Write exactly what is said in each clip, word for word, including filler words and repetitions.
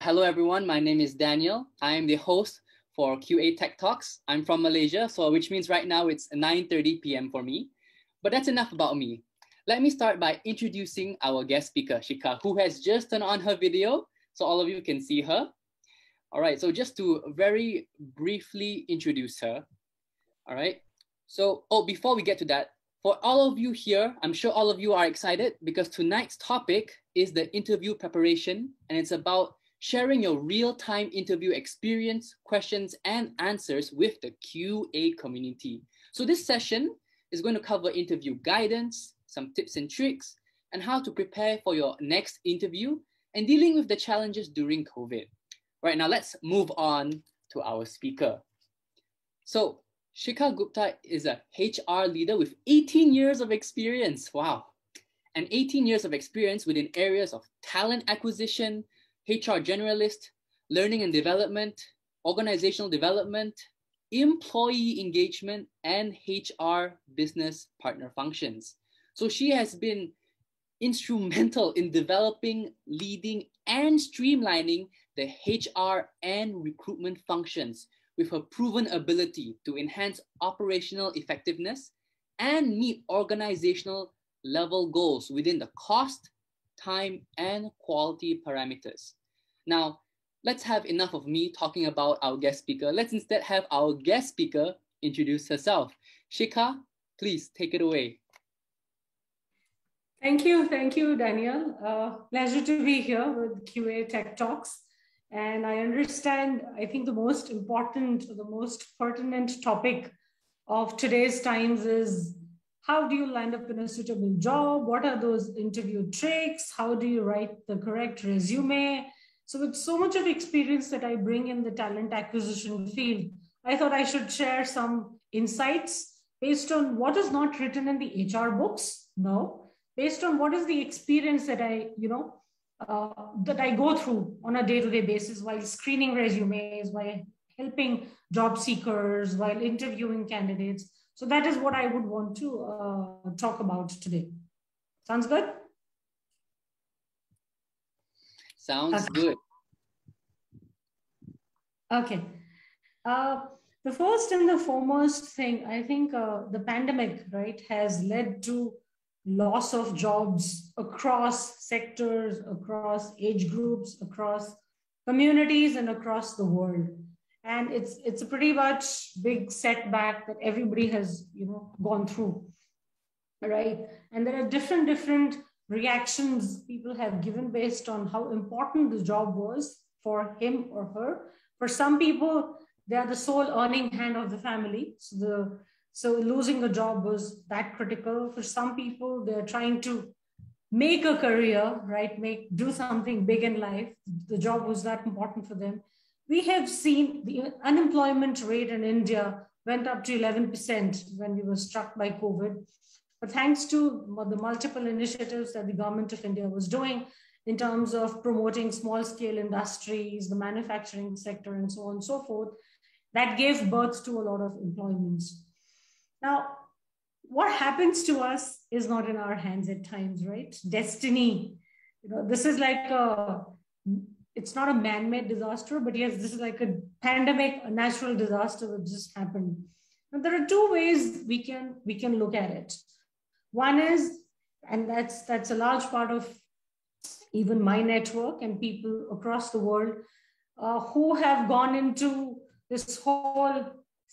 hello everyone, my name is Daniel. I am the host for Q A Tech Talks. I'm from Malaysia, so which means right now it's nine thirty p m for me. But that's enough about me. Let me start by introducing our guest speaker, Shika, who has just turned on her video, so all of you can see her. All right, so just to very briefly introduce her. All right, so, oh, before we get to that, for all of you here, I'm sure all of you are excited because tonight's topic is the interview preparation, and it's about sharing your real-time interview experience, questions, and answers with the Q A community. So this session is going to cover interview guidance, some tips and tricks, and how to prepare for your next interview and dealing with the challenges during COVID. Right, now let's move on to our speaker. So Shika Gupta is a H R leader with eighteen years of experience. Wow. And eighteen years of experience within areas of talent acquisition, H R generalist, learning and development, organizational development, employee engagement, and H R business partner functions. So she has been instrumental in developing, leading, and streamlining the H R and recruitment functions with her proven ability to enhance operational effectiveness and meet organizational level goals within the cost, time, and quality parameters. Now, let's have enough of me talking about our guest speaker. Let's instead have our guest speaker introduce herself. Shika, please take it away. Thank you. Thank you, Daniel. Uh, pleasure to be here with Q A Tech Talks. And I understand, I think the most important, the most pertinent topic of today's times is how do you land up in a suitable job? What are those interview tricks? How do you write the correct resume? So with so much of experience that I bring in the talent acquisition field, I thought I should share some insights based on what is not written in the H R books. No, based on what is the experience that I, you know, uh, that I go through on a day-to-day basis while screening resumes, while helping job seekers, while interviewing candidates. So that is what I would want to uh, talk about today. Sounds good? Sounds okay. good. Okay. Uh, the first and the foremost thing, I think uh, the pandemic, right, has led to loss of jobs across sectors, across age groups, across communities, and across the world. And it's it's a pretty much big setback that everybody has, you know, gone through, right? And there are different, different reactions people have given based on how important the job was for him or her. For some people, they are the sole earning hand of the family. So the So losing a job was that critical. For some people, they're trying to make a career, right? Make, do something big in life. The job was that important for them. We have seen the unemployment rate in India went up to eleven percent when we were struck by COVID. But thanks to the multiple initiatives that the government of India was doing in terms of promoting small scale industries, the manufacturing sector, and so on and so forth, that gave birth to a lot of employments. Now, what happens to us is not in our hands at times, right? Destiny, you know, this is like a, it's not a man-made disaster, but yes, this is like a pandemic, a natural disaster that just happened. Now, there are two ways we can, we can look at it. One is, and that's, that's a large part of even my network and people across the world uh, who have gone into this whole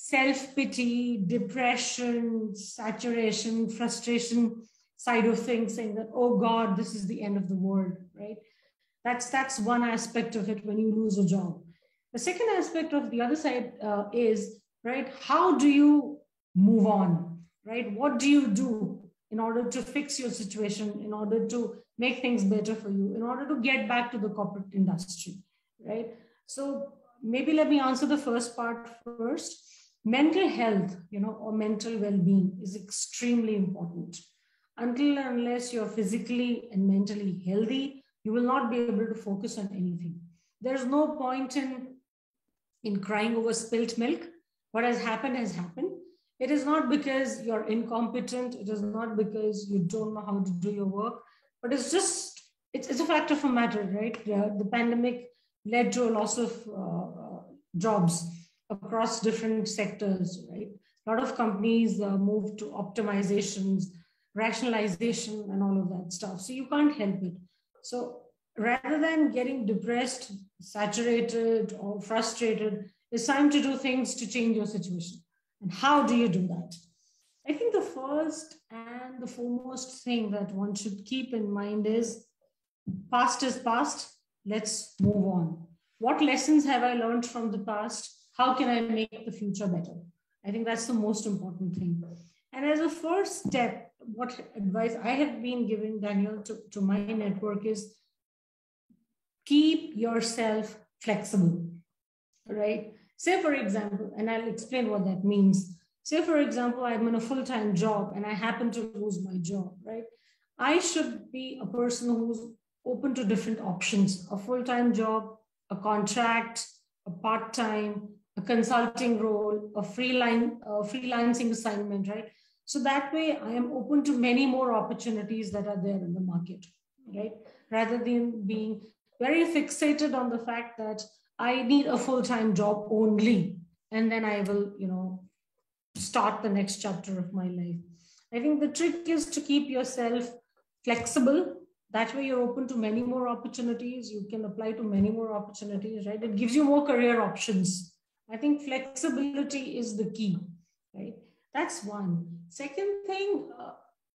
self-pity, depression, saturation, frustration side of things, saying that, oh God, this is the end of the world, right? That's, that's one aspect of it when you lose a job. The second aspect of the other side uh, is, right, how do you move on, right? What do you do in order to fix your situation, in order to make things better for you, in order to get back to the corporate industry, right? So maybe let me answer the first part first. Mental health, you know, or mental well-being is extremely important. Until and unless you're physically and mentally healthy, you will not be able to focus on anything. There's no point in, in crying over spilt milk. What has happened has happened. It is not because you're incompetent. It is not because you don't know how to do your work, but it's just, it's, it's a fact of a matter, right? The, the pandemic led to a loss of uh, jobs across different sectors, right? A lot of companies uh, moved to optimizations, rationalization, and all of that stuff. So you can't help it. So rather than getting depressed, saturated, or frustrated, it's time to do things to change your situation. And how do you do that? I think the first and the foremost thing that one should keep in mind is past is past. Let's move on. What lessons have I learned from the past? How can I make the future better? I think that's the most important thing. And as a first step, what advice I have been giving, Daniel, to, to my network is keep yourself flexible, right? Say, for example, and I'll explain what that means. Say, for example, I'm in a full-time job and I happen to lose my job, right? I should be a person who's open to different options, a full-time job, a contract, a part-time, a consulting role, a freelance, a freelancing assignment, right? So that way I am open to many more opportunities that are there in the market, right? Rather than being very fixated on the fact that I need a full-time job only, and then I will, you know, start the next chapter of my life. I think the trick is to keep yourself flexible. That way you're open to many more opportunities. You can apply to many more opportunities, right? It gives you more career options. I think flexibility is the key, right? That's one. Second thing, uh,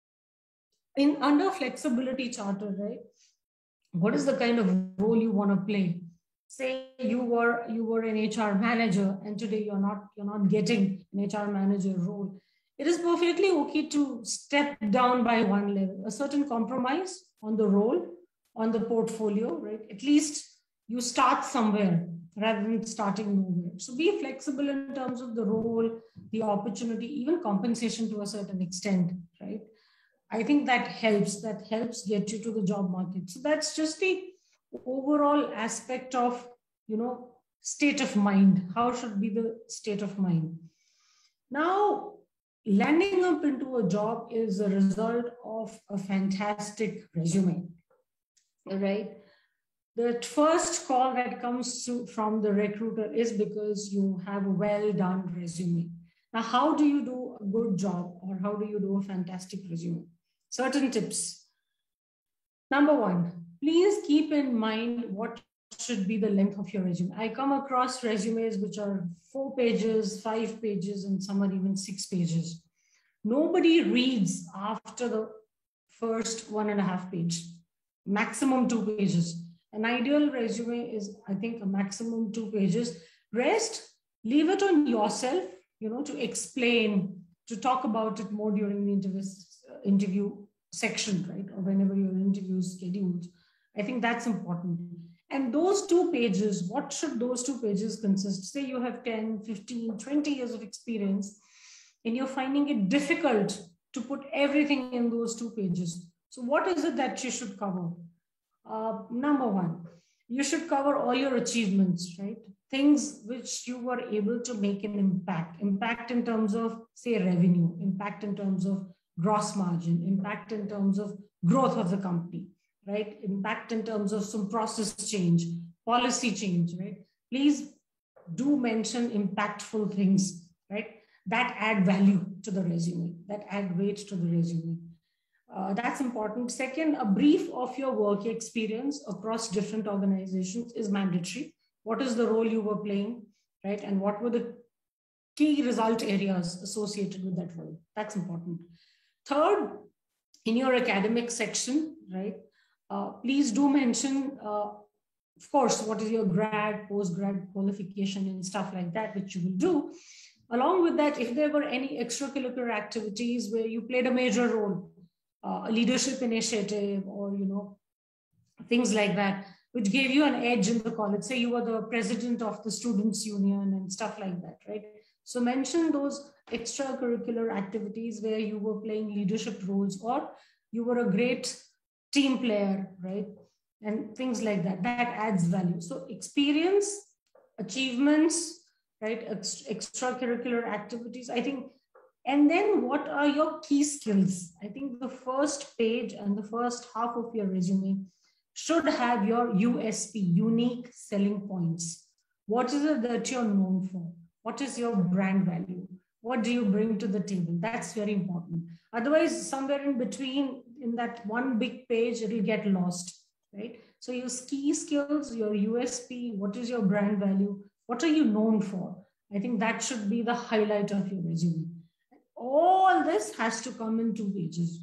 in under flexibility charter, right? What is the kind of role you want to play? Say you were you were an H R manager and today you're not you're not getting an H R manager role. It is perfectly okay to step down by one level, a certain compromise on the role, on the portfolio, right? At least you start somewhere rather than starting nowhere. So be flexible in terms of the role, the opportunity, even compensation to a certain extent, right? I think that helps, that helps get you to the job market. So that's just the overall aspect of, you know, state of mind. How should be the state of mind? Now, landing up into a job is a result of a fantastic resume, right? The first call that comes through from the recruiter is because you have a well done resume. Now, how do you do a good job, or how do you do a fantastic resume? Certain tips. Number one, please keep in mind what should be the length of your resume. I come across resumes which are four pages, five pages, and some are even six pages. Nobody reads after the first one and a half page, maximum two pages. An ideal resume is, I think, a maximum two pages. Rest, leave it on yourself, you know, to explain, to talk about it more during the interview, uh, interview section, right? Or whenever your interview is scheduled. I think that's important. And those two pages, what should those two pages consist? Say you have ten, fifteen, twenty years of experience, and you're finding it difficult to put everything in those two pages. So what is it that you should cover? Uh, number one, you should cover all your achievements, right? Things which you were able to make an impact, impact in terms of, say, revenue, impact in terms of gross margin, impact in terms of growth of the company, right? Impact in terms of some process change, policy change, right? Please do mention impactful things, right? That add value to the resume, that add weight to the resume. Uh, that's important. Second, a brief of your work experience across different organizations is mandatory. What is the role you were playing, right? And what were the key result areas associated with that role? That's important. Third, in your academic section, right? Uh, please do mention, uh, of course, what is your grad, post-grad qualification and stuff like that, which you will do. Along with that, if there were any extracurricular activities where you played a major role, uh, a leadership initiative, or, you know, things like that, which gave you an edge in the college. Say you were the president of the students' union and stuff like that, right? So mention those extracurricular activities where you were playing leadership roles, or you were a great team player, right? And things like that. That adds value. So experience, achievements, right? Ex- extracurricular activities, I think. And then what are your key skills? I think the first page and the first half of your resume should have your U S P, unique selling points. What is it that you're known for? What is your brand value? What do you bring to the table? That's very important. Otherwise, somewhere in between, in that one big page, it will get lost, right? So your key skills, your U S P, what is your brand value? What are you known for? I think that should be the highlight of your resume. All this has to come in two pages.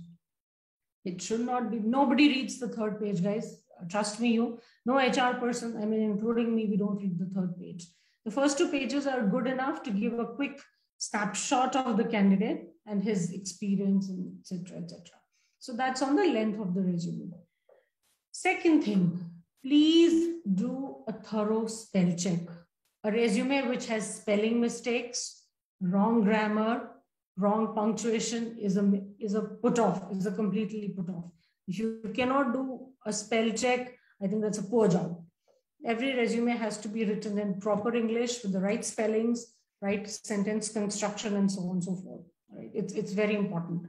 It should not be, nobody reads the third page, guys. Trust me, you. No H R person, I mean, including me, we don't read the third page. The first two pages are good enough to give a quick snapshot of the candidate and his experience, and et cetera, et cetera. So that's on the length of the resume. Second thing, please do a thorough spell check. A resume which has spelling mistakes, wrong grammar, wrong punctuation is a, is a put off, is a completely put off. If you cannot do a spell check, I think that's a poor job. Every resume has to be written in proper English with the right spellings, right sentence construction, and so on and so forth. Right? It's, it's very important.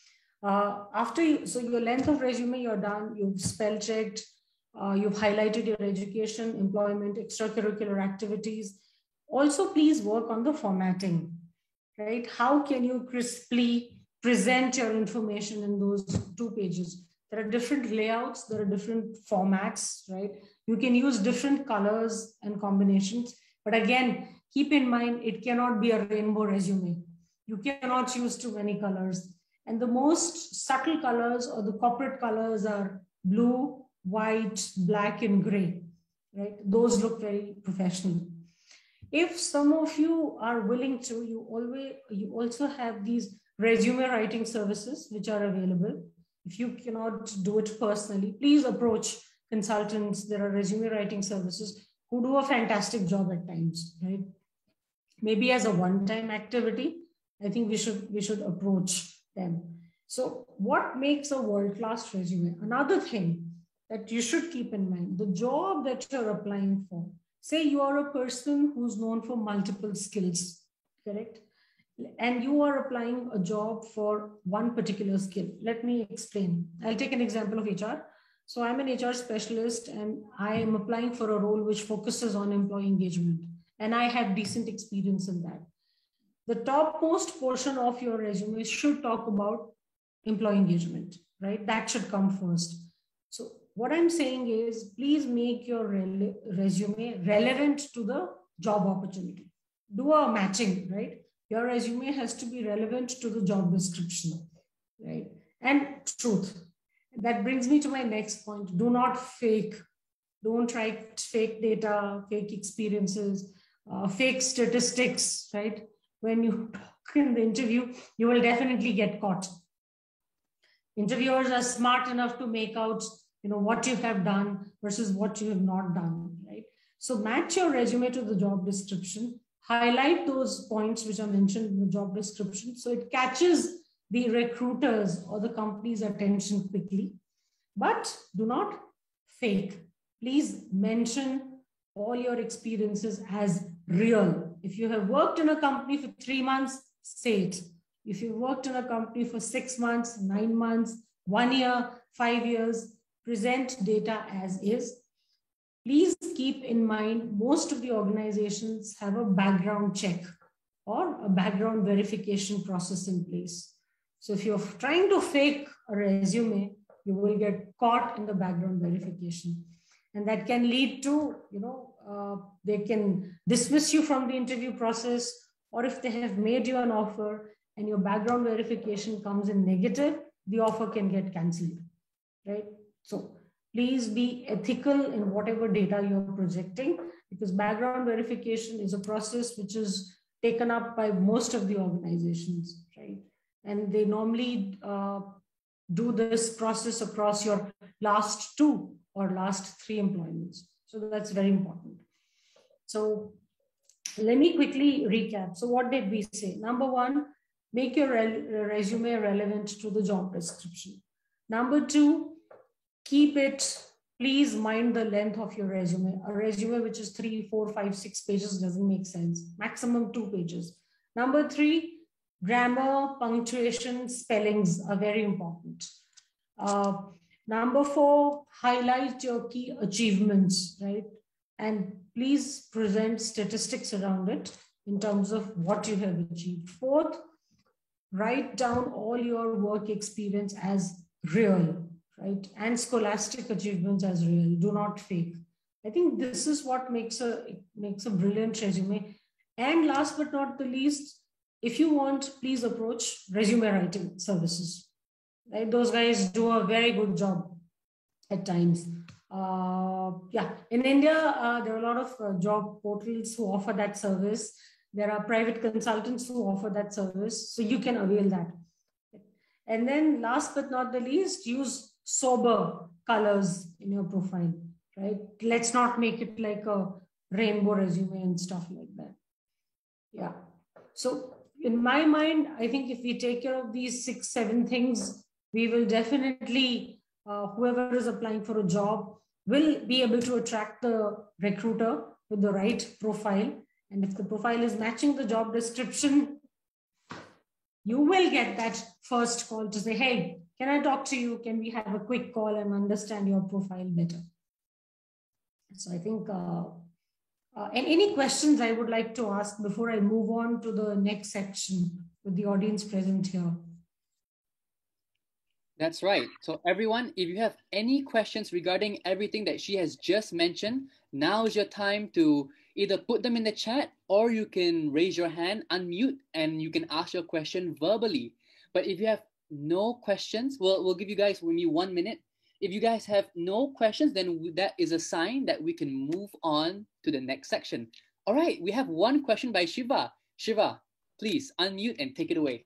Uh, after you, so your length of resume, you're done, you've spell checked, uh, you've highlighted your education, employment, extracurricular activities. Also, please work on the formatting, right? How can you crisply present your information in those two pages? There are different layouts, there are different formats, right? You can use different colors and combinations, but again, keep in mind, it cannot be a rainbow resume. You cannot use too many colors. And the most subtle colors or the corporate colors are blue, white, black, and gray, right? Those look very professional. If some of you are willing to, you always, you also have these resume writing services which are available. If you cannot do it personally, please approach consultants. There are resume writing services who do a fantastic job at times, right? Maybe as a one-time activity, I think we should, we should approach them. So what makes a world-class resume? Another thing that you should keep in mind, the job that you're applying for. Say you are a person who's known for multiple skills, correct? And you are applying a job for one particular skill. Let me explain. I'll take an example of H R. So I'm an H R specialist and I am applying for a role which focuses on employee engagement. And I have decent experience in that. The topmost portion of your resume should talk about employee engagement, right? That should come first. So what I'm saying is, please make your re- resume relevant to the job opportunity. Do a matching, right? Your resume has to be relevant to the job description, right? And truth. That brings me to my next point. Do not fake. Don't try fake data, fake experiences, uh, fake statistics, right? When you talk in the interview, you will definitely get caught. Interviewers are smart enough to make out, you know, what you have done versus what you have not done, right? So match your resume to the job description, highlight those points which are mentioned in the job description so it catches the recruiters or the company's attention quickly. But do not fake. Please mention all your experiences as real. If you have worked in a company for three months, say it. If you worked in a company for six months, nine months, one year, five years, present data as is. Please keep in mind, most of the organizations have a background check or a background verification process in place. So if you're trying to fake a resume, you will get caught in the background verification. And that can lead to, you know, uh, they can dismiss you from the interview process, or if they have made you an offer and your background verification comes in negative, the offer can get canceled, right? So please be ethical in whatever data you're projecting, because background verification is a process which is taken up by most of the organizations, right? And they normally uh, do this process across your last two or last three employments. So that's very important. So let me quickly recap. So what did we say? Number one, make your re- resume relevant to the job description. Number two, keep it, please mind the length of your resume. A resume which is three, four, five, six pages doesn't make sense. Maximum two pages. Number three, grammar, punctuation, spellings are very important. Uh, Number four, highlight your key achievements, right? And please present statistics around it in terms of what you have achieved. Fourth, write down all your work experience as real, right? And scholastic achievements as real. Do not fake. I think this is what makes a makes a brilliant resume. And last but not the least, if you want, please approach resume writing services. Right? Those guys do a very good job at times. Uh, yeah, in India, uh, there are a lot of uh, job portals who offer that service. There are private consultants who offer that service, so you can avail that. And then last but not the least, use sober colors in your profile, right? Let's not make it like a rainbow resume and stuff like that. Yeah. So in my mind, I think if we take care of these six, seven things, we will definitely, uh, whoever is applying for a job will be able to attract the recruiter with the right profile. And if the profile is matching the job description, you will get that first call to say, hey, can I talk to you? Can we have a quick call and understand your profile better? So I think, uh, uh, and any questions I would like to ask before I move on to the next section with the audience present here. That's right. So everyone, if you have any questions regarding everything that she has just mentioned, now is your time to either put them in the chat or you can raise your hand, unmute, and you can ask your question verbally. But if you have no questions, we'll, we'll give you guys maybe one minute. If you guys have no questions, then that is a sign that we can move on to the next section. All right, we have one question by Shiva. Shiva, please unmute and take it away.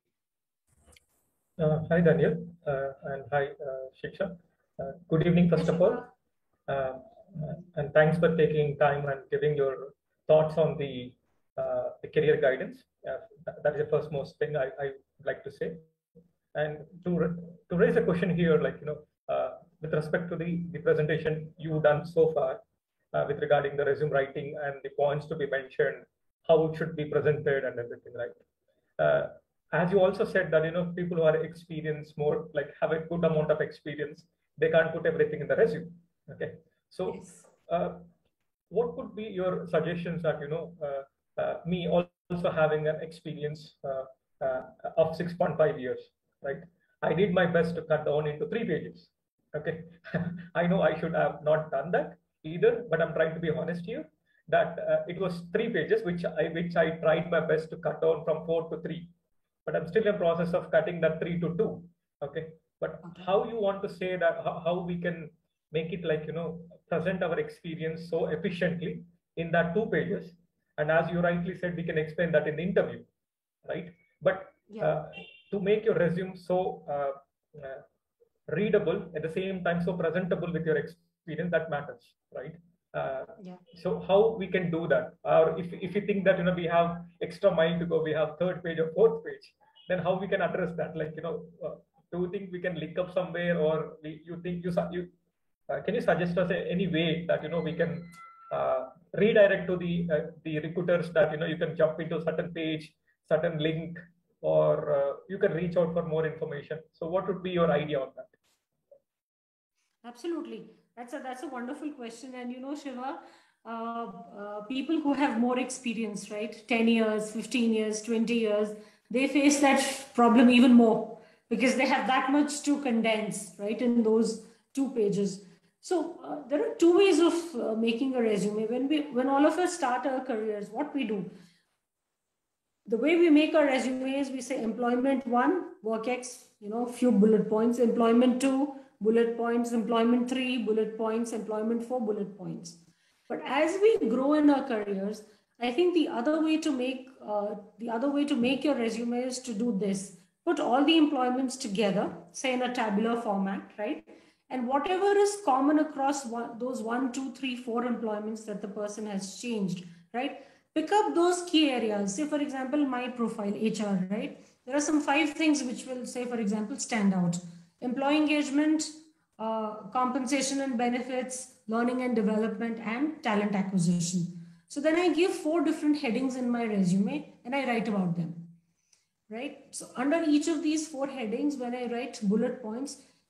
Uh, hi, Daniel, uh, and hi, uh, Shiksha. Uh, good evening, first of all. Uh, and thanks for taking time and giving your thoughts on the, uh, the career guidance. Uh, that is the first most thing I, I would like to say. And to, to raise a question here, like, you know, uh, with respect to the, the presentation you've done so far, uh, with regarding the resume writing and the points to be mentioned, how it should be presented and everything, right? Uh, as you also said that, you know, people who are experienced more, like have a good amount of experience, they can't put everything in the resume. Okay. So yes. uh, what would be your suggestions that, you know, uh, uh, me also having an experience uh, uh, of six point five years, right? I did my best to cut down into three pages. Okay. I know I should have not done that either, but I'm trying to be honest here that uh, it was three pages, which I, which I tried my best to cut down from four to three. But I'm still in the process of cutting that three to two. Okay. But okay. How you want to say that, how, how we can make it like, you know, present our experience so efficiently in that two pages. And as you rightly said, we can explain that in the interview, right? But yeah. uh, to make your resume so uh, uh, readable at the same time, so presentable with your experience, that matters, right? Uh, yeah. So how we can do that? Or if, if you think that, you know, we have extra mile to go, we have third page or fourth page, then how we can address that? Like, you know, uh, do you think we can link up somewhere, or we, you think you, you uh, can you suggest us any way that, you know, we can uh, redirect to the, uh, the recruiters that, you know, you can jump into a certain page, certain link, or uh, you can reach out for more information. So what would be your idea on that? Absolutely. That's a, that's a wonderful question. And, you know, Shiva, uh, uh, people who have more experience, right? ten years, fifteen years, twenty years, they face that problem even more because they have that much to condense, right? In those two pages. So uh, there are two ways of uh, making a resume. When we, when all of us start our careers, what we do, the way we make our resume is we say employment one, work X, you know, few bullet points, employment two, bullet points, employment three, bullet points, employment four, bullet points. But as we grow in our careers, I think the other way to make uh, the other way to make your resume is to do this. Put all the employments together, say in a tabular format, right? And whatever is common across one, those one, two, three, four employments that the person has changed, right? Pick up those key areas. Say, for example, my profile, H R, right? There are some five things which will, say, for example, stand out. Employee engagement, uh, compensation and benefits, learning and development, and talent acquisition. So then I give four different headings in my resume and I write about them, right? So under each of these four headings, when I write bullet points,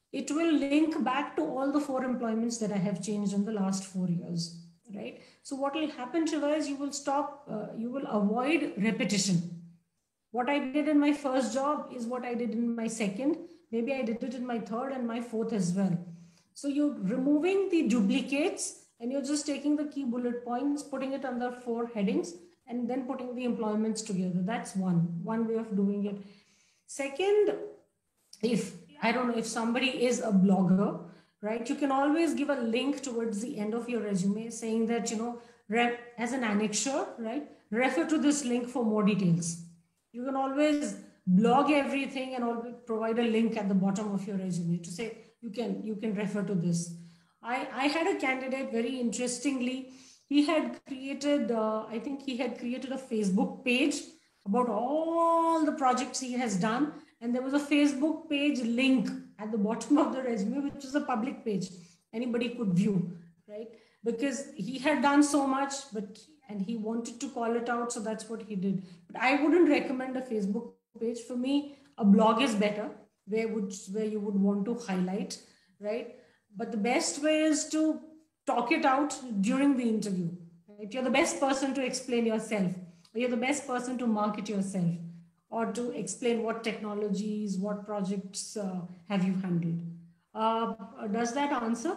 it will link back to all the four employments that I have changed in the last four years, right? So what will happen, Shiva, is you will stop, uh, you will avoid repetition. What I did in my first job is what I did in my second. Maybe I did it in my third and my fourth as well. So you're removing the duplicates and you're just taking the key bullet points, putting it under four headings, and then putting the employments together. That's one, one way of doing it. Second, if I don't know, if somebody is a blogger, right, you can always give a link towards the end of your resume saying that, you know, rep, as an annexure, right, refer to this link for more details. You can always blog everything and always provide a link at the bottom of your resume to say you can you can refer to this. I, I had a candidate, very interestingly, he had created, uh, I think he had created a Facebook page about all the projects he has done. And there was a Facebook page link at the bottom of the resume, which is a public page. Anybody could view, right? Because he had done so much, but and he wanted to call it out. So that's what he did. But I wouldn't recommend a Facebook page. For me, a blog is better, where would where you would want to highlight, right? But the best way is to talk it out during the interview. Right? You're the best person to explain yourself, or you're the best person to market yourself, or to explain what technologies, what projects uh, have you handled. Uh, does that answer?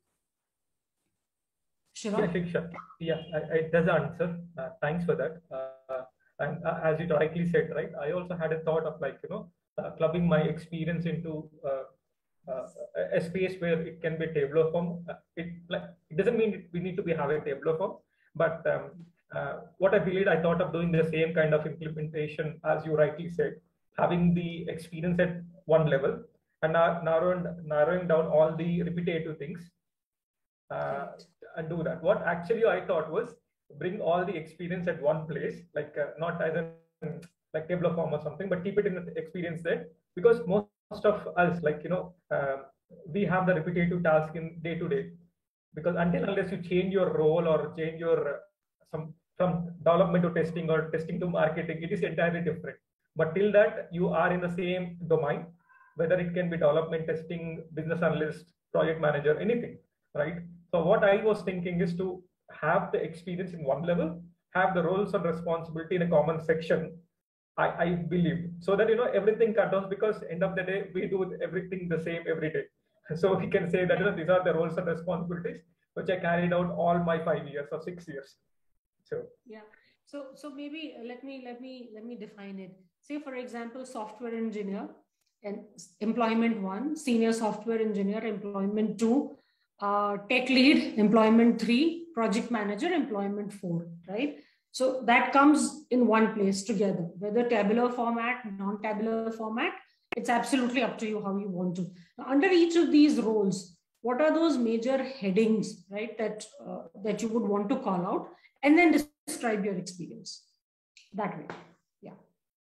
Shiva? Yeah, Shiksha. Yeah, I, I, it does answer. Uh, thanks for that. Uh, and uh, as you rightly said, right, I also had a thought of like, you know, uh, clubbing my experience into uh, uh, a space where it can be Tableau form. Uh, it like it doesn't mean we need to be have a Tableau form, but um, uh, what I believe, I thought of doing the same kind of implementation as you rightly said, having the experience at one level and narrowing narrowing down all the repetitive things. Uh, and do that. What actually I thought was bring all the experience at one place, like uh, not as a like Tableau form or something, but keep it in the experience there, because most of us, like you know, uh, we have the repetitive task in day to day. Because until unless you change your role or change your uh, some from development to testing or testing to marketing, it is entirely different. But till that, you are in the same domain, whether it can be development, testing, business analyst, project manager, anything, right? So what I was thinking is to have the experience in one level, have the roles and responsibility in a common section, I, I believe, so that, you know, everything cut off, because end of the day, we do everything the same every day. So we can say that, you know, these are the roles and responsibilities which I carried out all my five years or six years. So yeah. So so maybe let me let me let me define it. Say for example, software engineer and employment one, senior software engineer, employment two, uh, tech lead, employment three, project manager, employment four, right? So that comes in one place together, whether tabular format, non-tabular format, it's absolutely up to you how you want to. Now, under each of these roles, what are those major headings, right, that, uh, that you would want to call out, and then describe your experience that way. Yeah.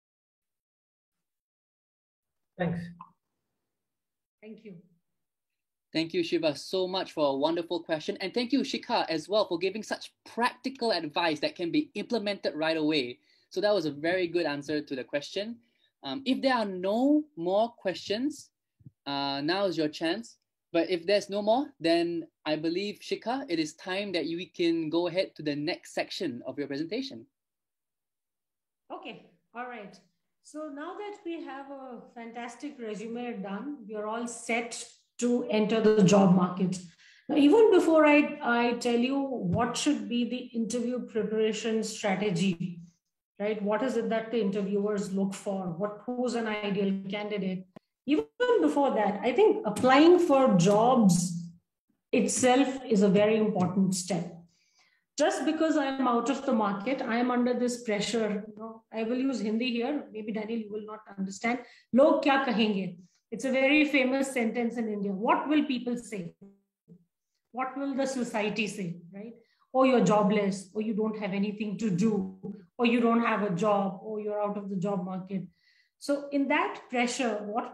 thanks. Thank you. Thank you, Shiva, so much for a wonderful question. And thank you, Shikha, as well, for giving such practical advice that can be implemented right away. So that was a very good answer to the question. Um, if there are no more questions, uh, now is your chance. But if there's no more, then I believe, Shikha, it is time that we can go ahead to the next section of your presentation. Okay, all right. So now that we have a fantastic resume done, we are all set to enter the job market. Now, even before I, I tell you what should be the interview preparation strategy, right? What is it that the interviewers look for? What, who's an ideal candidate? Even before that, I think applying for jobs itself is a very important step. Just because I am out of the market, I am under this pressure. You know, I will use Hindi here. Maybe Daniel, you will not understand. Log kya kahenge? It's a very famous sentence in India. What will people say? What will the society say, right? Or you're jobless, or you don't have anything to do, or you don't have a job, or you're out of the job market. So in that pressure, what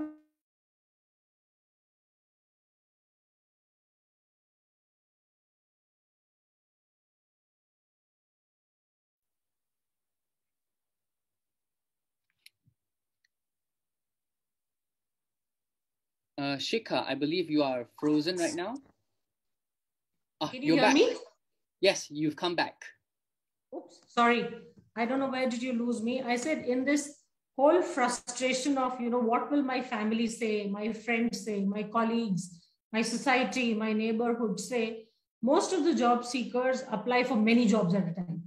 Uh, Shikha, I believe you are frozen right now. Oh, Can you you're hear back. me? Yes, you've come back. Oops, sorry. I don't know where did you lose me. I said in this whole frustration of, you know, what will my family say, my friends say, my colleagues, my society, my neighborhood say, most of the job seekers apply for many jobs at a time.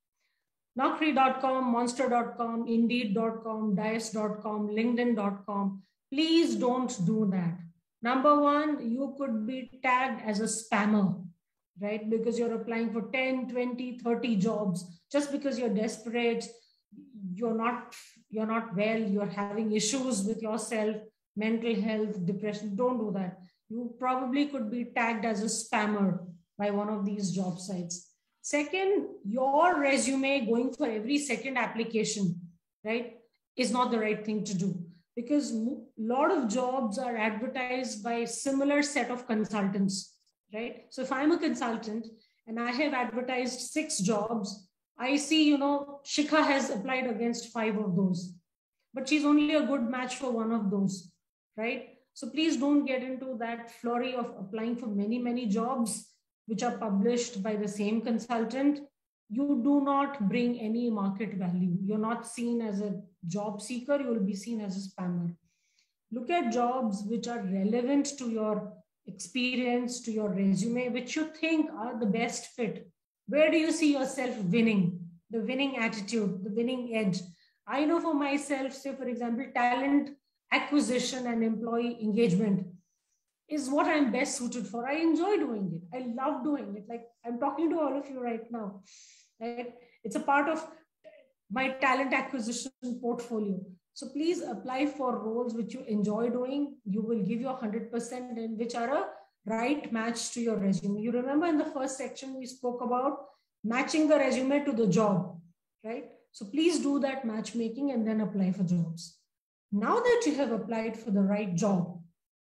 Naukri dot com, Monster dot com, Indeed dot com, Dice dot com, LinkedIn dot com. Please don't do that. Number one, you could be tagged as a spammer, right? Because you're applying for ten, twenty, thirty jobs just because you're desperate, you're not, you're not well, you're having issues with yourself, mental health, depression. Don't do that. You probably could be tagged as a spammer by one of these job sites. Second, your resume going for every second application, right, is not the right thing to do, because a lot of jobs are advertised by similar set of consultants, right? So if I'm a consultant and I have advertised six jobs, I see, you know, Shikha has applied against five of those, but she's only a good match for one of those, right? So please don't get into that flurry of applying for many, many jobs which are published by the same consultant. You do not bring any market value. You're not seen as a job seeker, you will be seen as a spammer. Look at jobs which are relevant to your experience, to your resume, which you think are the best fit. Where do you see yourself winning? The winning attitude, the winning edge. I know for myself, say for example, talent acquisition and employee engagement is what I'm best suited for. I enjoy doing it. I love doing it. Like I'm talking to all of you right now. Right? It's a part of my talent acquisition portfolio. So please apply for roles which you enjoy doing. You will give your one hundred percent and which are a right match to your resume. You remember in the first section, we spoke about matching the resume to the job, right? So please do that matchmaking and then apply for jobs. Now that you have applied for the right job,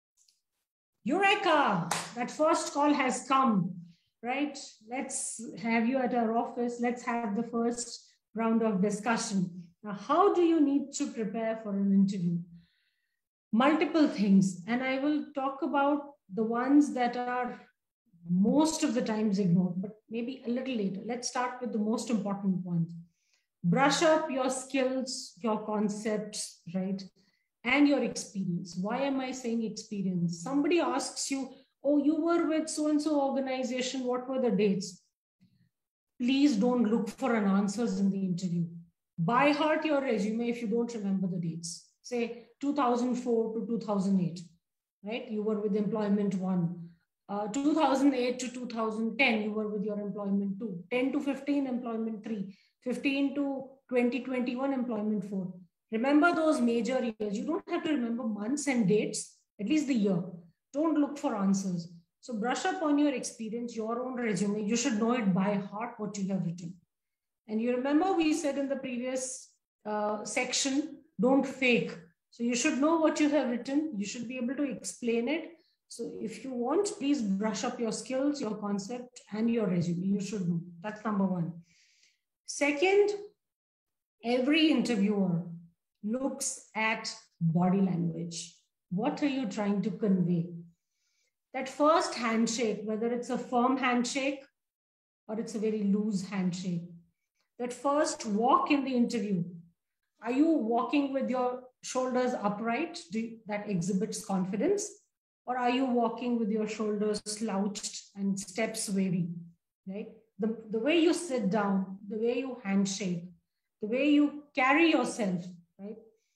Eureka! That first call has come, right? Let's have you at our office. Let's have the first round of discussion. Now, how do you need to prepare for an interview? Multiple things. And I will talk about the ones that are most of the times ignored, but maybe a little later. Let's start with the most important ones. Brush up your skills, your concepts, right? And your experience. Why am I saying experience? Somebody asks you, oh, you were with so-and-so organization, what were the dates? Please don't look for an answers in the interview. By heart your resume if you don't remember the dates. Say two thousand four to two thousand eight, right? You were with employment one. Uh, two thousand eight to two thousand ten, you were with your employment two. ten to fifteen, employment three. fifteen to twenty twenty-one, employment four. Remember those major years. You don't have to remember months and dates, at least the year. Don't look for answers. So brush up on your experience, your own resume. You should know it by heart what you have written. And you remember we said in the previous uh, section, don't fake. So you should know what you have written. You should be able to explain it. So if you want, please brush up your skills, your concept, and your resume. You should know. That's number one. Second, every interviewer looks at body language. What are you trying to convey? That first handshake, whether it's a firm handshake or it's a very loose handshake, that first walk in the interview, are you walking with your shoulders upright? Do, that exhibits confidence? Or are you walking with your shoulders slouched and steps wavy, right? The, the way you sit down, the way you handshake, the way you carry yourself, right?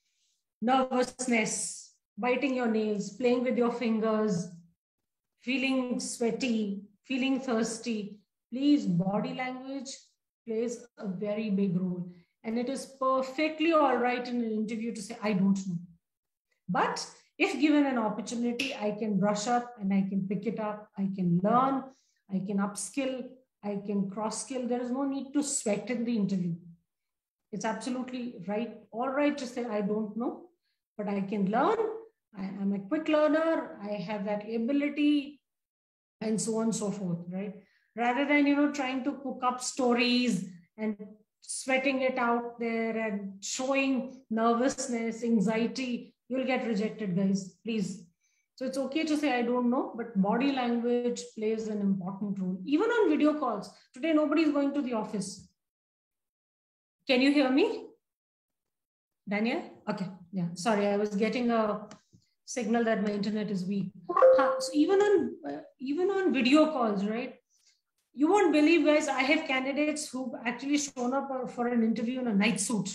Nervousness, biting your nails, playing with your fingers, feeling sweaty, feeling thirsty. Please, body language plays a very big role. And it is perfectly all right in an interview to say, I don't know. But if given an opportunity, I can brush up and I can pick it up. I can learn, I can upskill, I can cross-skill. There is no need to sweat in the interview. It's absolutely right, all right to say, I don't know, but I can learn. I am a quick learner. I have that ability and so on and so forth, right? Rather than, you know, trying to cook up stories and sweating it out there and showing nervousness, anxiety, you'll get rejected, guys. Please So it's okay to say, I don't know, but body language plays an important role. Even on video calls. Today, nobody is going to the office. Can you hear me? Daniel? Okay. Yeah. Sorry, I was getting a signal that my internet is weak. So even on, uh, even on video calls, right? You won't believe, guys, I have candidates who've actually shown up for an interview in a night suit.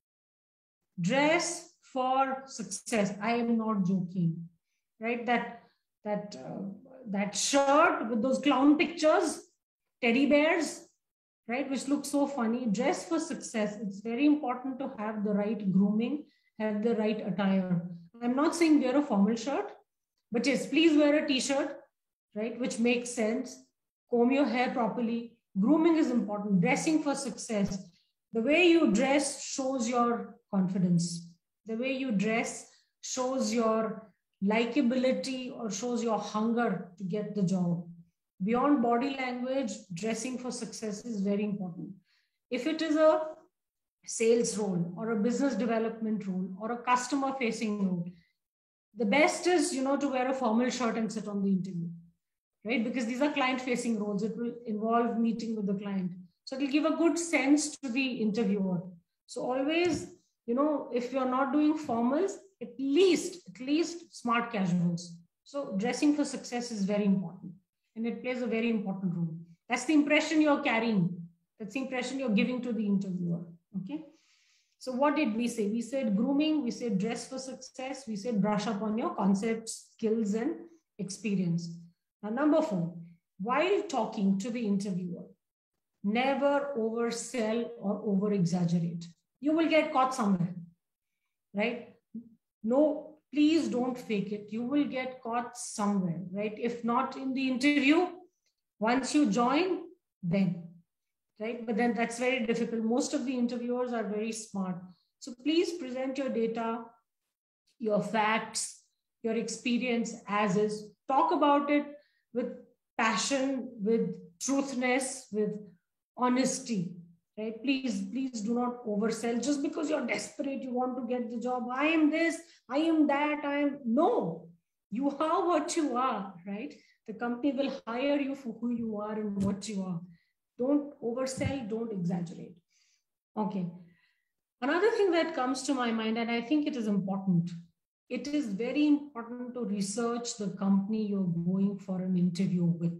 Dress for success. I am not joking. Right, that that uh, that shirt with those clown pictures, teddy bears, right, which look so funny. Dress for success. It's very important to have the right grooming, have the right attire. I'm not saying wear a formal shirt, but yes, please wear a t-shirt, right, which makes sense. Comb your hair properly. Grooming is important. Dressing for success. The way you dress shows your confidence. The way you dress shows your likability or shows your hunger to get the job. Beyond body language, dressing for success is very important. If it is a sales role or a business development role or a customer facing role, the best is, you know, to wear a formal shirt and sit on the interview, right? Because these are client facing roles. It will involve meeting with the client. So it will give a good sense to the interviewer. So always, you know, if you're not doing formals, at least, at least smart casuals. So dressing for success is very important and it plays a very important role. That's the impression you're carrying. That's the impression you're giving to the interviewer, okay? So what did we say? We said grooming, we said dress for success, we said brush up on your concepts, skills, and experience. Now, number four, while talking to the interviewer, never oversell or over exaggerate. You will get caught somewhere, right? No, please don't fake it. You will get caught somewhere, right? If not in the interview, once you join, then, right? But then that's very difficult. Most of the interviewers are very smart. So please present your data, your facts, your experience as is. Talk about it with passion, with truthness, with honesty. Right? Please, please do not oversell just because you're desperate. You want to get the job. I am this, I am that, I am. No, you are what you are, right? The company will hire you for who you are and what you are. Don't oversell, don't exaggerate. Okay. Another thing that comes to my mind, and I think it is important, it is very important to research the company you're going for an interview with.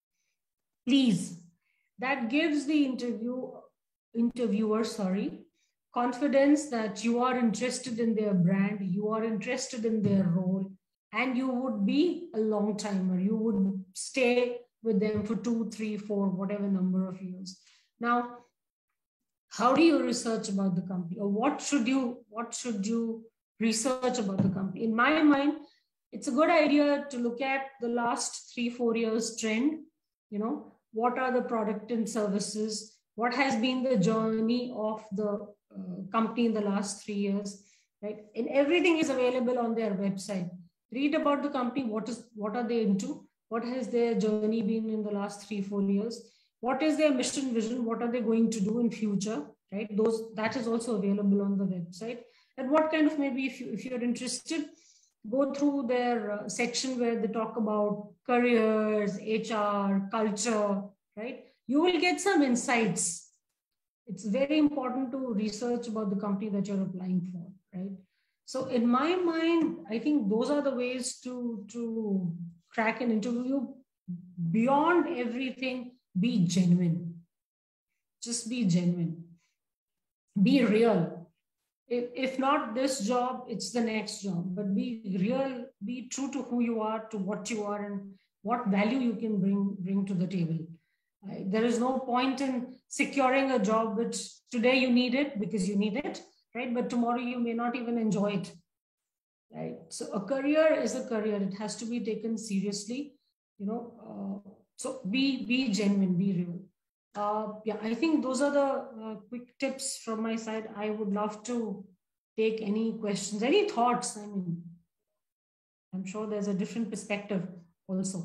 Please, that gives the interview interviewer, sorry, confidence that you are interested in their brand, you are interested in their role, and you would be a long timer. You would stay with them for two, three, four, whatever number of years. Now, how do you research about the company, or what should you, what should you research about the company? In my mind, it's a good idea to look at the last three, four years trend. You know, what are the product and services? What has been the journey of the uh, company in the last three years, right? And everything is available on their website. Read about the company. What is, what are they into? What has their journey been in the last three, four years? What is their mission, vision? What are they going to do in future, right? Those, that is also available on the website. And what kind of, maybe if, you, if you're interested, go through their uh, section where they talk about careers, H R, culture, right? You will get some insights. It's very important to research about the company that you're applying for, right? So in my mind, I think those are the ways to, to crack an interview. Beyond everything, be genuine. Just be genuine. Be real. If, if not this job, it's the next job. But be real, be true to who you are, to what you are, and what value you can bring, bring to the table. Right? There is no point in securing a job which today you need it because you need it, right? But tomorrow you may not even enjoy it, right? So a career is a career. It has to be taken seriously, you know. Uh, so be, be genuine, be real. Uh, yeah, I think those are the uh, quick tips from my side. I would love to take any questions, any thoughts. I mean, I'm sure there's a different perspective also.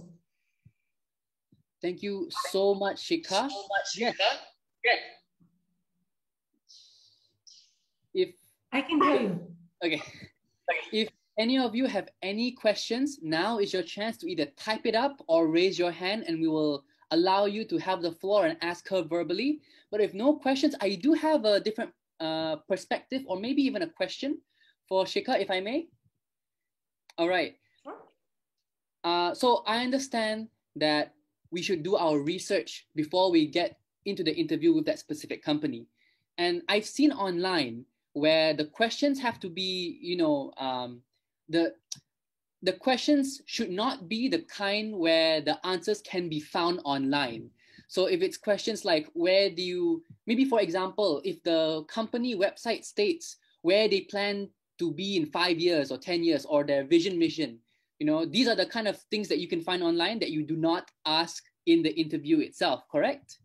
Thank you so much, Shikha. So much, Shikha. Yes. Yes. If I can hear you. Okay. If any of you have any questions, now is your chance to either type it up or raise your hand, and we will allow you to have the floor and ask her verbally. But if no questions, I do have a different uh, perspective, or maybe even a question for Shikha, if I may. All right. Sure. Uh, so I understand that we should do our research before we get into the interview with that specific company. And I've seen online where the questions have to be, you know, um, the, the questions should not be the kind where the answers can be found online. So if it's questions like, where do you, maybe for example, if the company website states where they plan to be in five years or ten years or their vision mission, you know, these are the kind of things that you can find online that you do not ask in the interview itself, correct?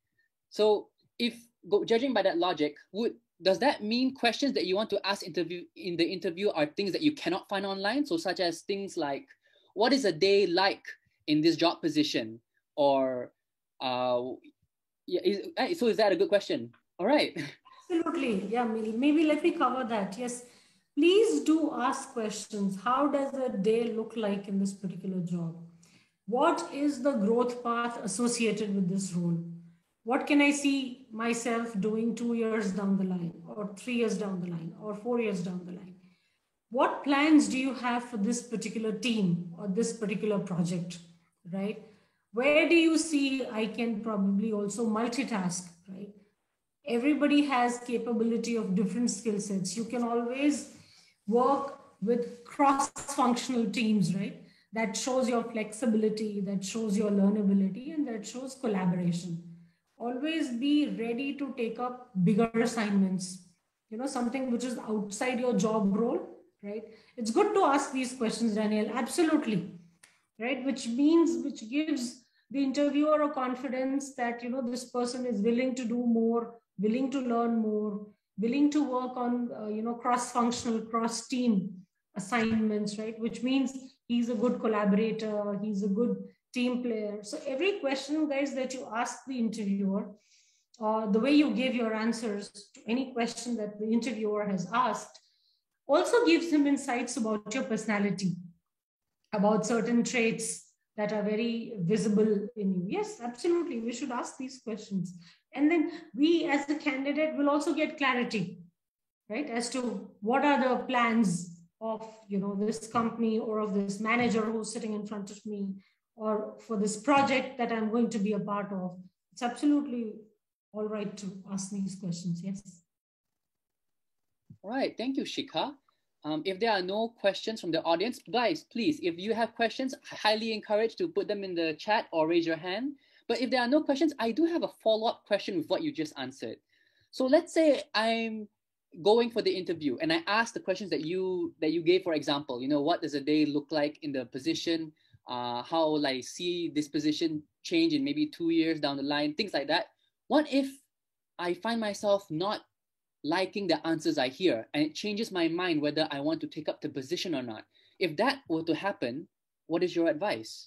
So if, go, judging by that logic, would, does that mean questions that you want to ask interview in the interview are things that you cannot find online? So such as things like, what is a day like in this job position? Or, uh, yeah, is, so is that a good question? All right. Absolutely. Yeah, maybe let me cover that. Yes, please do ask questions. How does a day look like in this particular job? What is the growth path associated with this role? What can I see myself doing two years down the line, or three years down the line, or four years down the line? What plans do you have for this particular team or this particular project, right? Where do you see I can probably also multitask, right? Everybody has capability of different skill sets. You can always work with cross-functional teams, right? That shows your flexibility, that shows your learnability, and that shows collaboration. Always be ready to take up bigger assignments, you know, something which is outside your job role, right? It's good to ask these questions, Daniel, absolutely, right? Which means, which gives the interviewer a confidence that, you know, this person is willing to do more, willing to learn more, willing to work on, uh, you know, cross-functional, cross-team assignments, right? Which means he's a good collaborator, he's a good team player. So every question, guys, that you ask the interviewer, or uh, the way you give your answers to any question that the interviewer has asked, also gives him insights about your personality, about certain traits that are very visible in you. Yes, absolutely. We should ask these questions. And then we as a candidate will also get clarity, right? As to what are the plans of, you know, this company or of this manager who's sitting in front of me, or for this project that I'm going to be a part of. It's absolutely all right to ask these questions. Yes. All right. Thank you, Shikha. Um, if there are no questions from the audience, guys, please, if you have questions, I highly encourage to put them in the chat or raise your hand. But if there are no questions, I do have a follow-up question with what you just answered. So let's say I'm going for the interview and I ask the questions that you that you gave, for example, you know, what does a day look like in the position? Uh, how will I see this position change in maybe two years down the line, things like that. What if I find myself not liking the answers I hear and it changes my mind whether I want to take up the position or not? If that were to happen, what is your advice?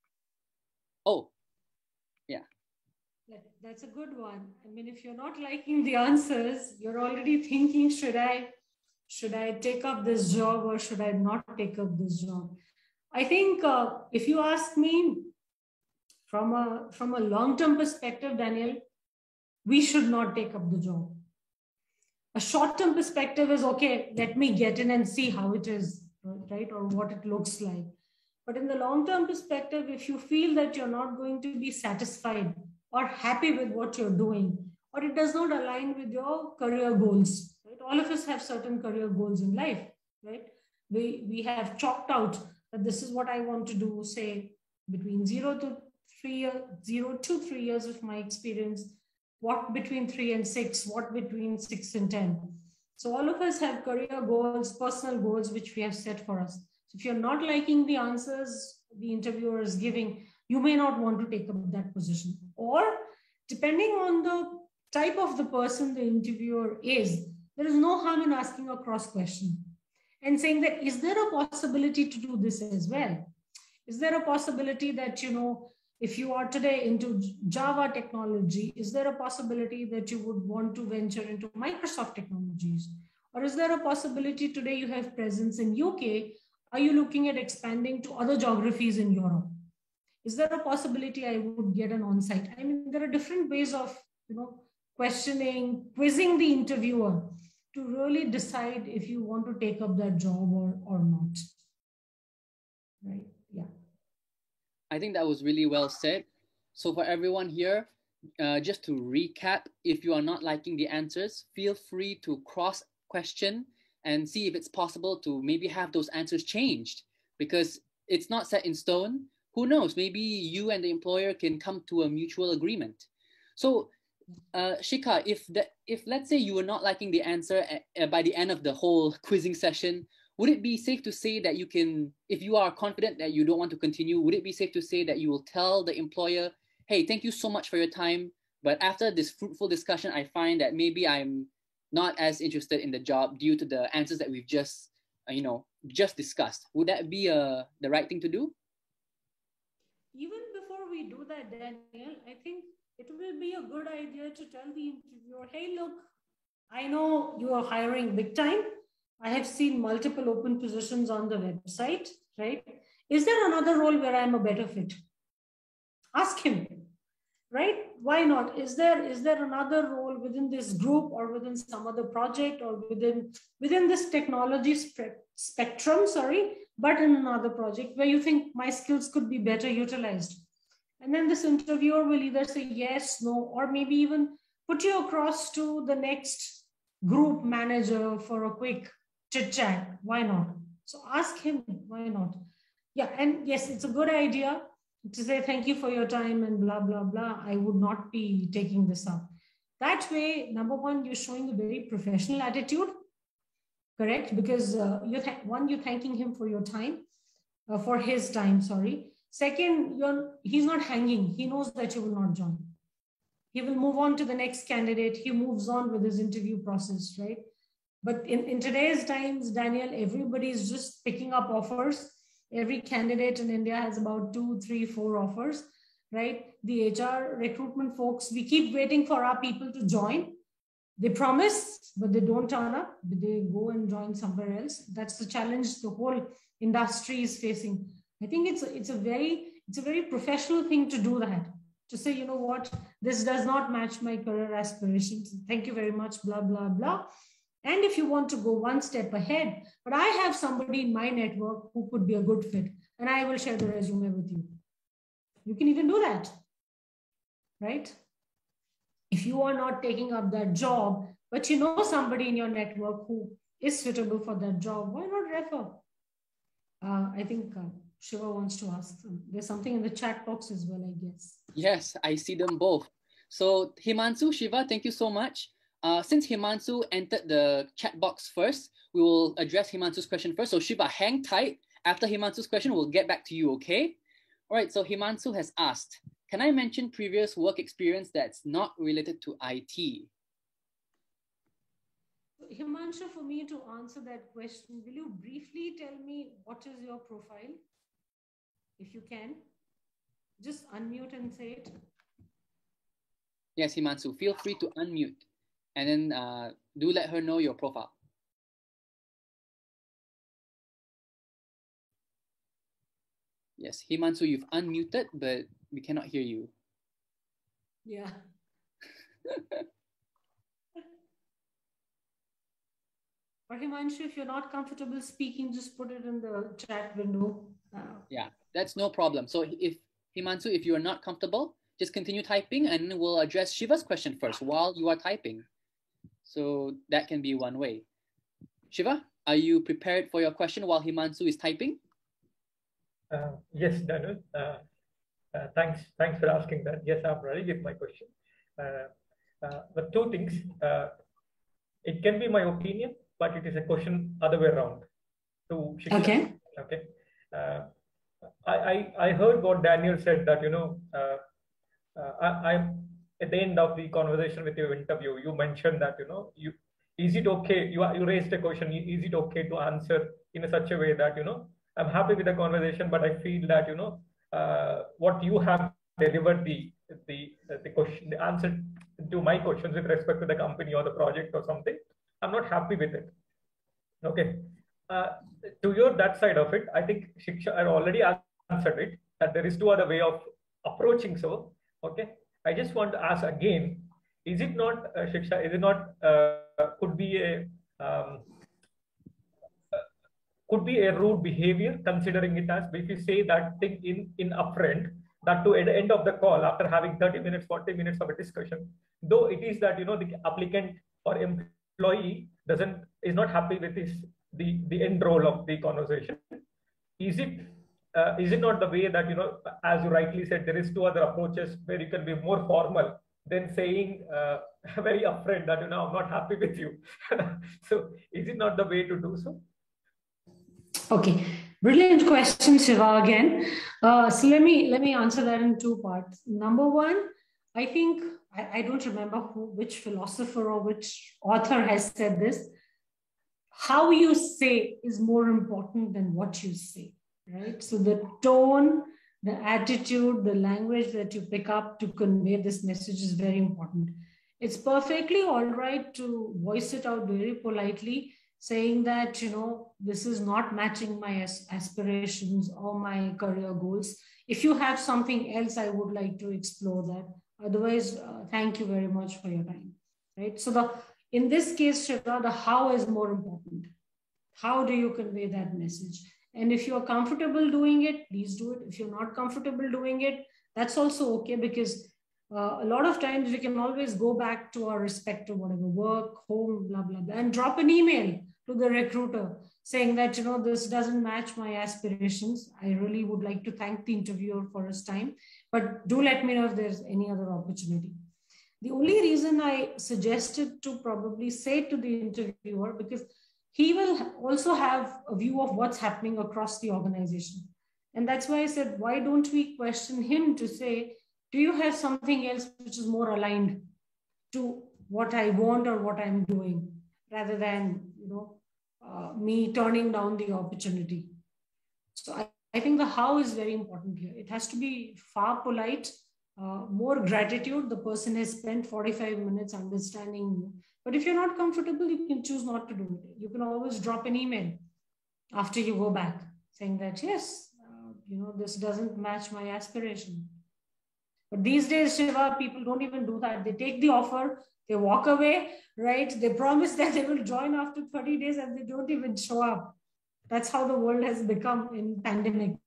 Oh, yeah. That's a good one. I mean, if you're not liking the answers, you're already thinking, should I, should I take up this job or should I not take up this job? I think uh, if you ask me from a, from a long-term perspective, Daniel, we should not take up the job. A short-term perspective is, okay, let me get in and see how it is, right? Or what it looks like. But in the long-term perspective, if you feel that you're not going to be satisfied or happy with what you're doing, or it does not align with your career goals, right? All of us have certain career goals in life, right? We, we have chalked out that this is what I want to do, say, between zero to three years, zero to three years of my experience, what between three and six, what between six and ten. So all of us have career goals, personal goals, which we have set for us. So if you're not liking the answers the interviewer is giving, you may not want to take up that position. Or depending on the type of the person the interviewer is, there is no harm in asking a cross question and saying that, is there a possibility to do this as well? Is there a possibility that, you know, if you are today into Java technology, is there a possibility that you would want to venture into Microsoft technologies? Or is there a possibility today you have presence in U K? Are you looking at expanding to other geographies in Europe? Is there a possibility I would get an on-site? I mean, there are different ways of, you know, questioning, quizzing the interviewer to really decide if you want to take up that job or, or not. Right? Yeah. I think that was really well said. So for everyone here, uh, just to recap, if you are not liking the answers, feel free to cross question and see if it's possible to maybe have those answers changed, because it's not set in stone. Who knows, maybe you and the employer can come to a mutual agreement. So uh, Shikha, if, the, if let's say you were not liking the answer uh, by the end of the whole quizzing session, would it be safe to say that you can, if you are confident that you don't want to continue, would it be safe to say that you will tell the employer, hey, thank you so much for your time, but after this fruitful discussion, I find that maybe I'm not as interested in the job due to the answers that we've just, uh, you know, just discussed. Would that be uh, the right thing to do? Even before we do that, Daniel, I think it will be a good idea to tell the interviewer, hey, look, I know you are hiring big time. I have seen multiple open positions on the website, right? Is there another role where I'm a better fit? Ask him, right? Why not? Is there, is there another role within this group or within some other project or within, within this technology spe- spectrum, sorry, but in another project where you think my skills could be better utilized? And then this interviewer will either say yes, no, or maybe even put you across to the next group manager for a quick chit chat. Why not? So ask him, why not? Yeah, and yes, it's a good idea to say thank you for your time and blah, blah, blah. I would not be taking this up. That way, number one, you're showing a very professional attitude, correct? Because uh, you're th- one, you're thanking him for your time, uh, for his time, sorry. Second, you're, he's not hanging. He knows that you will not join. He will move on to the next candidate. He moves on with his interview process, right? But in, in today's times, Daniel, everybody is just picking up offers. Every candidate in India has about two, three, four offers, right? The H R recruitment folks, we keep waiting for our people to join. They promise, but they don't turn up. They go and join somewhere else. That's the challenge the whole industry is facing. I think it's a, it's a very it's a very professional thing to do that. To say, you know what, this does not match my career aspirations. Thank you very much, blah, blah, blah. And if you want to go one step ahead, but I have somebody in my network who could be a good fit, and I will share the resume with you. You can even do that, right? If you are not taking up that job, but you know somebody in your network who is suitable for that job, why not refer? Uh, I think uh, Shiva wants to ask them. There's something in the chat box as well, I guess. Yes, I see them both. So Himansu, Shiva, thank you so much. Uh, since Himansu entered the chat box first, we will address Himansu's question first. So Shiva, hang tight. After Himansu's question, we'll get back to you, okay? All right, so Himansu has asked, can I mention previous work experience that's not related to I T? Himanshu, for me to answer that question, will you briefly tell me what is your profile? If you can, just unmute and say it. Yes, Himansu, feel free to unmute and then uh, do let her know your profile. Yes, Himansu, you've unmuted, but we cannot hear you. Yeah. Or Himanshu, if you're not comfortable speaking, just put it in the chat window. Uh, yeah, that's no problem. So if Himansu, if you are not comfortable, just continue typing and we'll address Shiva's question first while you are typing. So that can be one way. Shiva, are you prepared for your question while Himansu is typing? Uh, yes, Daniel. Uh, uh, thanks, thanks for asking that. Yes, I'm ready with my question. Uh, uh, but two things. Uh, it can be my opinion, but it is a question other way around. To Shiksha. Okay. Okay. Uh, I, I I heard what Daniel said that you know uh, uh, I, I'm at the end of the conversation with your interview. You mentioned that you know you is it okay? You you raised a question. Is it okay to answer in a such a way that you know I'm happy with the conversation, but I feel that you know uh, what you have delivered the the the question the answer to my questions with respect to the company or the project or something, I'm not happy with it. Okay. Uh, to your that side of it, I think Shiksha had already answered it, that there is two other way of approaching. So, okay. I just want to ask again, is it not, uh, Shiksha, is it not, uh, could be a, um, uh, could be a rude behavior, considering it as, if you say that thing in, in upfront, that to at the end of the call, after having thirty minutes, forty minutes of a discussion, though it is that, you know, the applicant or employee doesn't, is not happy with his, the, the end role of the conversation. Is it, uh, is it not the way that, you know, as you rightly said, there is two other approaches where you can be more formal than saying uh, very upfront that, you know, I'm not happy with you. So is it not the way to do so? Okay, brilliant question, Shiva, again. Uh, so let me let me answer that in two parts. Number one, I think, I, I don't remember who, which philosopher or which author has said this. How you say is more important than what you say, right? So the tone, the attitude, the language that you pick up to convey this message is very important. It's perfectly all right to voice it out very politely, saying that, you know, this is not matching my aspirations or my career goals. If you have something else, I would like to explore that. Otherwise, uh, thank you very much for your time, right? So the in this case, Shiva, the how is more important. How do you convey that message? And if you're comfortable doing it, please do it. If you're not comfortable doing it, that's also okay, because uh, a lot of times we can always go back to our respective whatever, work, home, blah, blah, blah, and drop an email to the recruiter saying that, you know, this doesn't match my aspirations. I really would like to thank the interviewer for his time, but do let me know if there's any other opportunity. The only reason I suggested to probably say to the interviewer, because he will also have a view of what's happening across the organization. And that's why I said, why don't we question him to say, do you have something else which is more aligned to what I want or what I'm doing, rather than, you know, uh, me turning down the opportunity. So I, I think the how is very important here. It has to be far polite. Uh, more gratitude. The person has spent forty-five minutes understanding you. But if you're not comfortable, you can choose not to do it. You can always drop an email after you go back saying that, yes, uh, you know, this doesn't match my aspiration. But these days, Shiva, people don't even do that. They take the offer, they walk away, right? They promise that they will join after thirty days and they don't even show up. That's how the world has become in pandemic.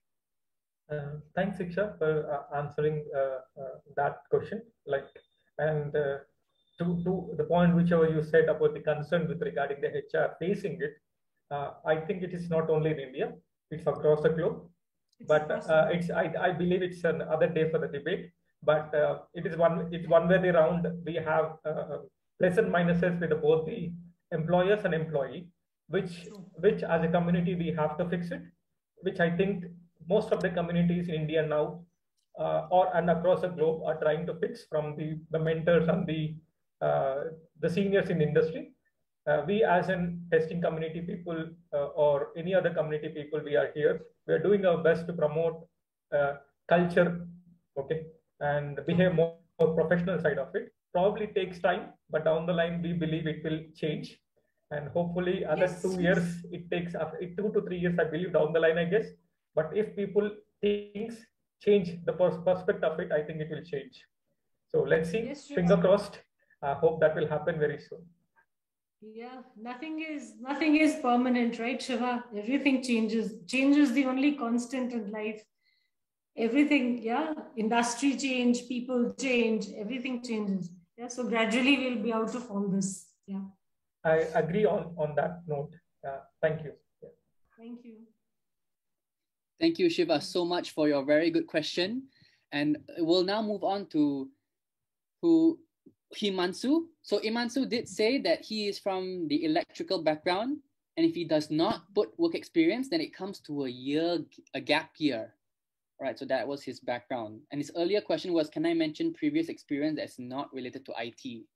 Uh, thanks, Shiksha, for uh, answering uh, uh, that question. Like, and uh, to, to the point whichever you said about the concern with regarding the H R facing it, uh, I think it is not only in India; it's across the globe. It's but uh, it's I, I believe it's another day for the debate. But uh, it is one it's one way around. We have uh, plus and minuses with both the employers and employee, which which as a community we have to fix it. Which I think most of the communities in India now, uh, or and across the globe, are trying to fix, from the, the mentors and the uh, the seniors in the industry. Uh, we as in testing community people uh, or any other community people, we are here. We are doing our best to promote uh, culture, okay, and behave more, more professional side of it. Probably takes time, but down the line we believe it will change. And hopefully other yes, two yes. years, it takes after two to three years, I believe, down the line, I guess. But if people things change the perspective of it, I think it will change. So let's see, yes, finger crossed. I hope that will happen very soon. Yeah, nothing is nothing is permanent, right, Shiva? Everything changes. Change is the only constant in life. Everything, yeah, industry change, people change, everything changes. Yeah, so gradually we'll be out of all this. Yeah. I agree on, on that note. Uh, thank you. Yeah. Thank you. Thank you, Shiva, so much for your very good question. And we'll now move on to who Himansu. So Himansu did say that he is from the electrical background, and if he does not put work experience, then it comes to a year, a gap year. Right, so that was his background. And his earlier question was, can I mention previous experience that's not related to I T?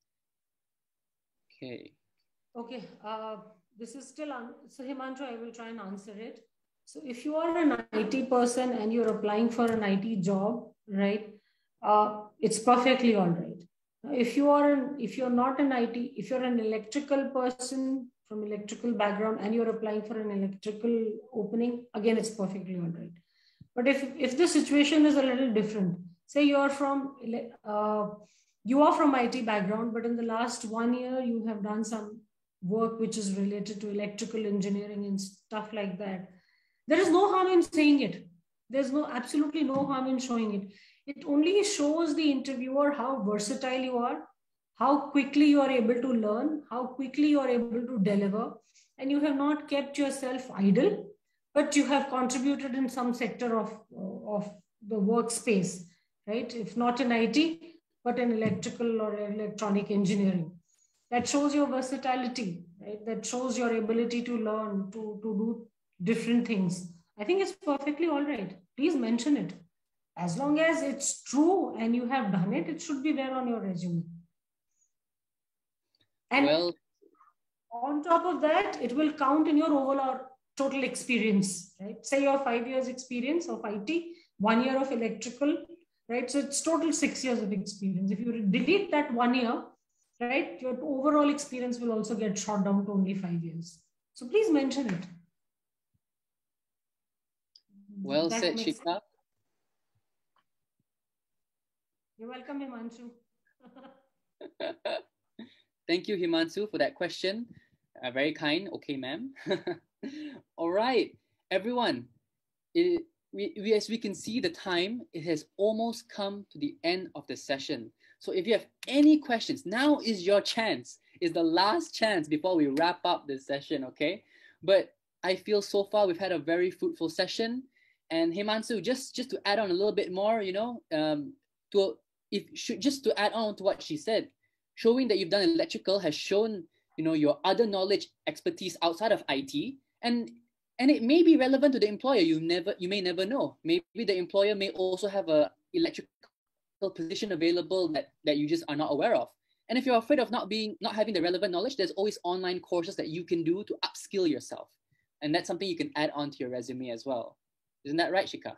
Okay. Okay, uh, this is still, on. So Himansu, I will try and answer it. So if you are an I T person and you're applying for an I T job, right, uh, it's perfectly all right. If you are, an, if you're not an I T, if you're an electrical person from electrical background and you're applying for an electrical opening, again, it's perfectly all right. But if, if the situation is a little different, say you're from, uh, you are from I T background, but in the last one year, you have done some work which is related to electrical engineering and stuff like that. There is no harm in saying it. There's no, absolutely no harm in showing it. It only shows the interviewer how versatile you are, how quickly you are able to learn, how quickly you are able to deliver, and you have not kept yourself idle, but you have contributed in some sector of, of the workspace, right? If not in I T, but in electrical or electronic engineering. That shows your versatility, right? That shows your ability to learn, to, to do different things. I think it's perfectly all right. Please mention it. As long as it's true and you have done it, it should be there on your resume. And well, on top of that, it will count in your overall total experience, right? Say your five years experience of I T, one year of electrical, right? So it's total six years of experience. If you delete that one year, right, your overall experience will also get shot down to only five years. So please mention it. Well that said, Shikha. You're welcome, Himanshu. Thank you, Himanshu, for that question. Uh, very kind. Okay, ma'am. All right, everyone. It, we, we, as we can see, the time, it has almost come to the end of the session. So if you have any questions, now is your chance. It's the last chance before we wrap up this session, okay? But I feel so far we've had a very fruitful session. And Himanshu, just, just to add on a little bit more, you know, um, to if should just to add on to what she said, showing that you've done electrical has shown, you know, your other knowledge, expertise outside of I T, and and it may be relevant to the employer. You never, you may never know. Maybe the employer may also have a electrical position available that that you just are not aware of. And if you're afraid of not being, not having the relevant knowledge, there's always online courses that you can do to upskill yourself, and that's something you can add on to your resume as well. Isn't that right, Shikha?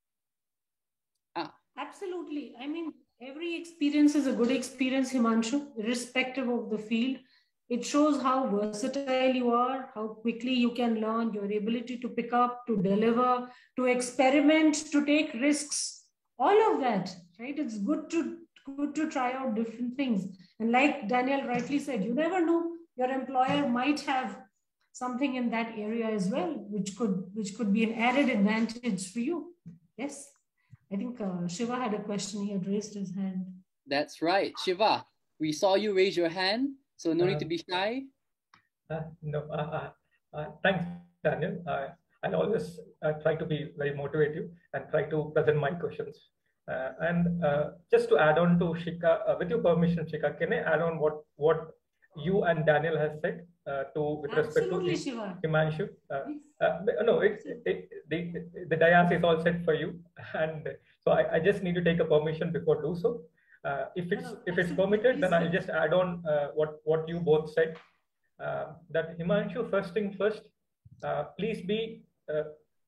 Ah. Absolutely. I mean, every experience is a good experience, Himanshu, irrespective of the field. It shows how versatile you are, how quickly you can learn, your ability to pick up, to deliver, to experiment, to take risks, all of that, right? It's good to, good to try out different things. And like Daniel rightly said, you never know, your employer might have something in that area as well, which could, which could be an added advantage for you. Yes. I think uh, Shiva had a question. He had raised his hand. That's right. Shiva, we saw you raise your hand, so no uh, need to be shy. Uh, no, uh, uh, thanks, Daniel. Uh, I always uh, try to be very motivative and try to present my questions. Uh, and uh, just to add on to Shikha, uh, with your permission, Shikha, can I add on what, what you and Daniel has said uh, to with Absolutely, respect to Shiva. Himanshu? Uh, uh, no, it, it, the, the dais is all set for you, and so I, I just need to take a permission before do so. Uh, if it's no, no, if it's permitted, then I'll just add on uh, what what you both said. Uh, that Himanshu, first thing first, uh, please be. Uh,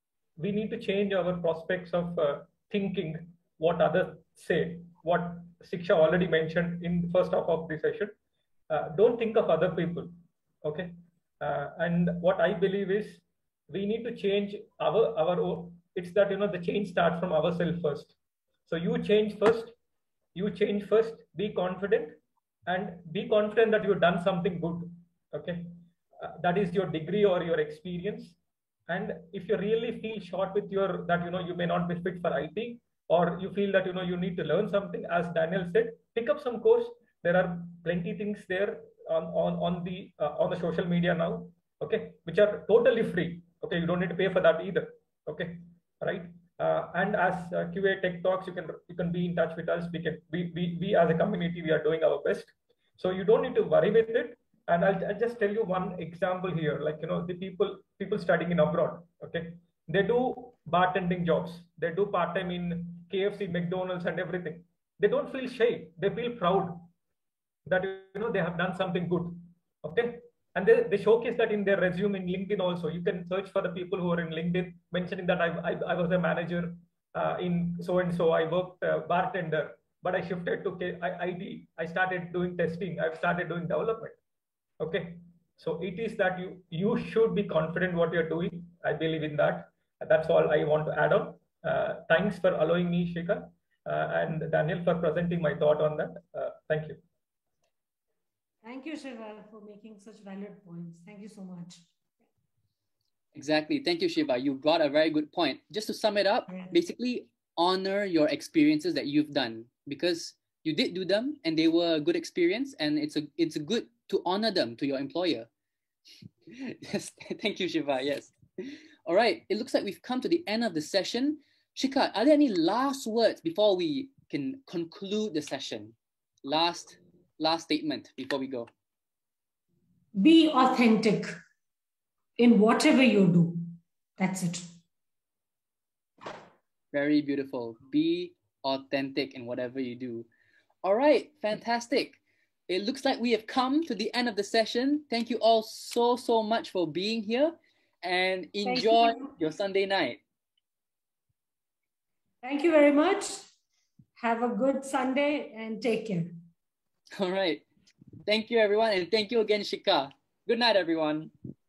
we need to change our prospects of uh, thinking what others say. What Shiksha already mentioned in the first half of the session. Uh, don't think of other people, okay? Uh, and what I believe is we need to change our, our own, it's that, you know, the change starts from ourselves first. So you change first, you change first, be confident, and be confident that you've done something good, okay? Uh, that is your degree or your experience. And if you really feel short with your, that, you know, you may not be fit for I T, or you feel that, you know, you need to learn something, as Daniel said, pick up some course. There are plenty things there on, on, on the uh, on the social media now, okay, which are totally free. Okay, you don't need to pay for that either. Okay, right? Uh, and as uh, Q A Tech Talks, you can you can be in touch with us. We can we, we we as a community, we are doing our best. So you don't need to worry with it. And I'll, I'll just tell you one example here. Like, you know, the people people studying in abroad. Okay, they do bartending jobs. They do part time in K F C, McDonald's, and everything. They don't feel shy. They feel proud that, you know, they have done something good, okay? And they, they showcase that in their resume in LinkedIn also. You can search for the people who are in LinkedIn, mentioning that I, I, I was a manager uh, in so-and-so, I worked uh, bartender, but I shifted to I T, I started doing testing, I've started doing development, okay? So it is that you, you should be confident what you're doing. I believe in that. That's all I want to add on. Uh, thanks for allowing me, Shikha, uh, and Daniel for presenting my thought on that. Uh, thank you. Thank you, Shiva, for making such valid points. Thank you so much. Exactly. Thank you, Shiva. You brought a very good point. Just to sum it up, yeah. basically honor your experiences that you've done, because you did do them and they were a good experience, and it's a it's good to honor them to your employer. Yes, thank you, Shiva. Yes. All right. It looks like we've come to the end of the session. Shikha, are there any last words before we can conclude the session? Last, last statement before we go. Be authentic in whatever you do. That's it. Very beautiful. Be authentic in whatever you do. All right, fantastic. It looks like we have come to the end of the session. Thank you all so, so much for being here, and enjoy you. your Sunday night. Thank you very much. Have a good Sunday and take care. All right. Thank you, everyone. And thank you again, Shikha. Good night, everyone.